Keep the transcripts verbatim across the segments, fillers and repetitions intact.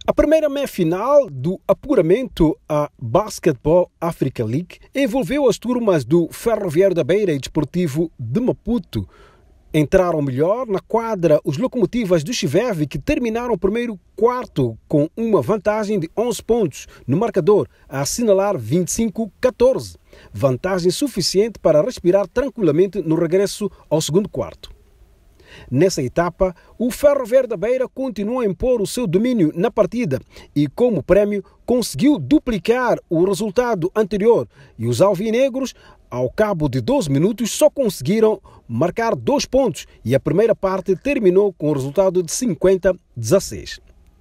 A primeira meia-final do apuramento à Basketball Africa League envolveu as turmas do Ferroviário da Beira e Desportivo de Maputo. Entraram melhor na quadra os locomotivas do Chiveve, que terminaram o primeiro quarto com uma vantagem de onze pontos no marcador, a assinalar vinte e cinco a catorze. Vantagem suficiente para respirar tranquilamente no regresso ao segundo quarto. Nessa etapa, o Ferroviário da Beira continuou a impor o seu domínio na partida e, como prémio, conseguiu duplicar o resultado anterior, e os alvinegros, ao cabo de doze minutos, só conseguiram marcar dois pontos e a primeira parte terminou com o resultado de cinquenta a dezasseis.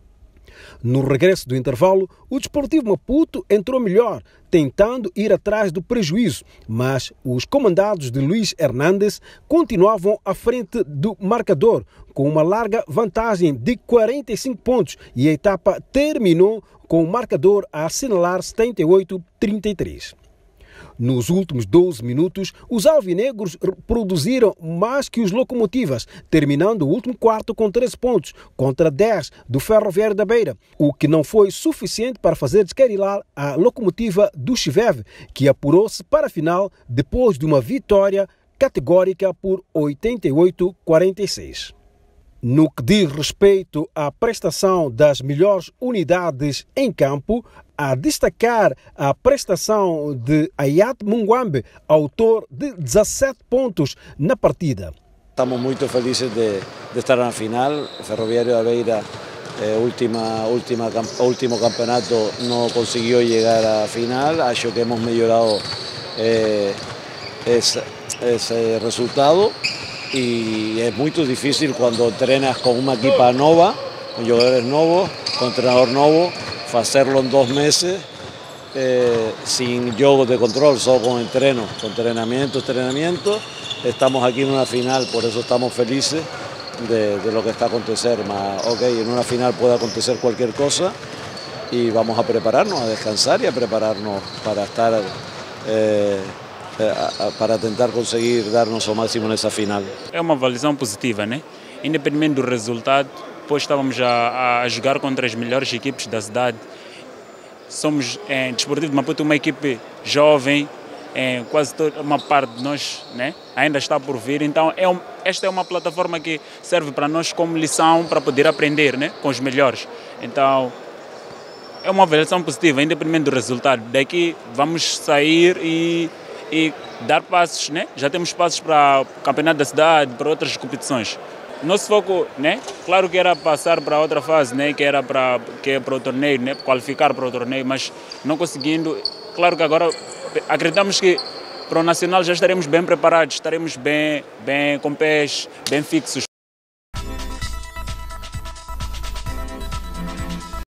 No regresso do intervalo, o Desportivo Maputo entrou melhor, tentando ir atrás do prejuízo, mas os comandados de Luís Hernandes continuavam à frente do marcador, com uma larga vantagem de quarenta e cinco pontos, e a etapa terminou com o marcador a assinalar setenta e oito a trinta e três. Nos últimos doze minutos, os alvinegros produziram mais que os locomotivas, terminando o último quarto com treze pontos, contra dez do Ferroviário da Beira, o que não foi suficiente para fazer descarrilar a locomotiva do Chiveve, que apurou-se para a final depois de uma vitória categórica por oitenta e oito a quarenta e seis. No que diz respeito à prestação das melhores unidades em campo, a destacar a prestação de Ayat Munguambe, autor de dezassete pontos na partida. Estamos muito felizes de, de estar na final. O Ferroviário da Beira, eh, última, última, último campeonato, não conseguiu chegar à final. Acho que hemos melhorado eh, esse, esse resultado. Y es muy difícil cuando entrenas con una equipa nova, con jugadores novos, con entrenador novo, hacerlo en dos meses eh, sin juegos de control, solo con entreno, con entrenamiento, entrenamiento. Estamos aquí en una final, por eso estamos felices de, de lo que está a acontecer. Mas, ok, en una final puede acontecer cualquier cosa y vamos a prepararnos, a descansar y a prepararnos para estar... Eh, para tentar conseguir dar-nos ao máximo nessa final. É uma avaliação positiva, né? Independente do resultado, pois estávamos a, a jogar contra as melhores equipes da cidade. Somos, em Desportivo de Maputo, uma equipe jovem, em quase toda uma parte de nós, né, ainda está por vir. Então, é um, esta é uma plataforma que serve para nós como lição para poder aprender, né, com os melhores. Então, é uma avaliação positiva, independente do resultado. Daqui vamos sair e e dar passos, né? Já temos passos para o campeonato da cidade, para outras competições. Nosso foco, né? Claro que era passar para outra fase, né? Que era para que é para o torneio, né? Qualificar para o torneio, mas não conseguindo. Claro que agora acreditamos que para o nacional já estaremos bem preparados, estaremos bem, bem com pés, bem fixos.